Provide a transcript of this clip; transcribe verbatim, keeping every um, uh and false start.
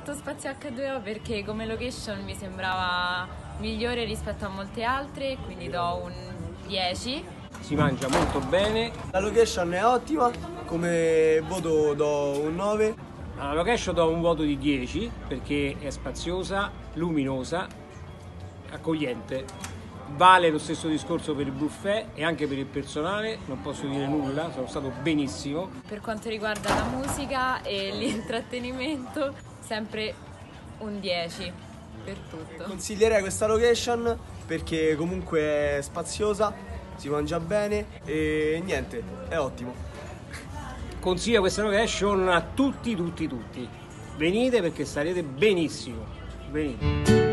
scelto Spazio acca due o perché come location mi sembrava migliore rispetto a molte altre, quindi do un dieci. Si mangia molto bene. La location è ottima, come voto do un nove. Alla location do un voto di dieci perché è spaziosa, luminosa, accogliente. Vale lo stesso discorso per il buffet e anche per il personale, non posso dire nulla, sono stato benissimo. Per quanto riguarda la musica e l'intrattenimento, sempre un dieci per tutto. Consiglierei questa location perché comunque è spaziosa, si mangia bene e niente, è ottimo. Consiglio questa location a tutti, tutti, tutti. Venite perché starete benissimo. Venite.